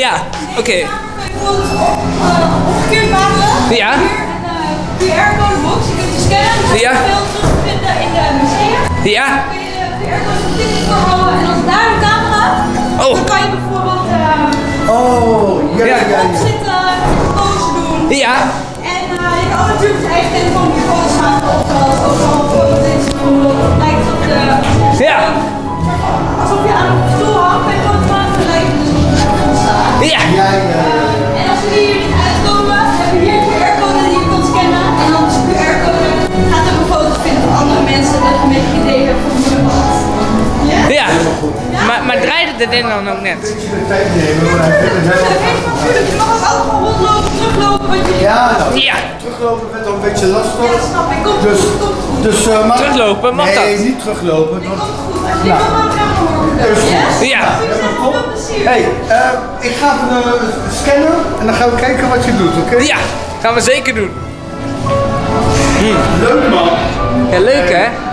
Ja, oké. Omgekeerd maken. Ja. Hier een QR-code box, je kunt je scannen. Dat is Ja. veel terug te vinden in de musea. Ja. Dan kun je de QR-code op dit niveau houden en als daar de camera, Oh. dan kan je bijvoorbeeld Ja. opzitten, pose doen. Ja. En je kan natuurlijk je eigen telefoon op je foto's maken of overal foto's in het lijkt alsof Ja. alsof je aan een stoel hangt bij foto's maken, dan lijkt het alsof je staat. Ja. En als we hier niet uitkomen, heb je hier een QR-code die je kan scannen. En dan is de QR-code gaat ook een foto vinden van andere mensen, dat je een beetje een idee hebt van hoe het was. Ja. Maar draaide de ding dan ook net? Natuurlijk, je mag ook altijd gewoon rondlopen, teruglopen, wat je Ja, Ja. teruglopen werd al een beetje lastig. Ja, snap ik. Komt Dus, goed, komt goed. dus maar, Teruglopen, mag dat? Nee, niet teruglopen. Komt Want, goed. Als je dit wil, dan gaan we morgen. Ja. Veel plezier. hey, ik ga even scannen en dan gaan we kijken wat je doet, oké? Ja, gaan we zeker doen. Leuk man. Ja, leuk hè?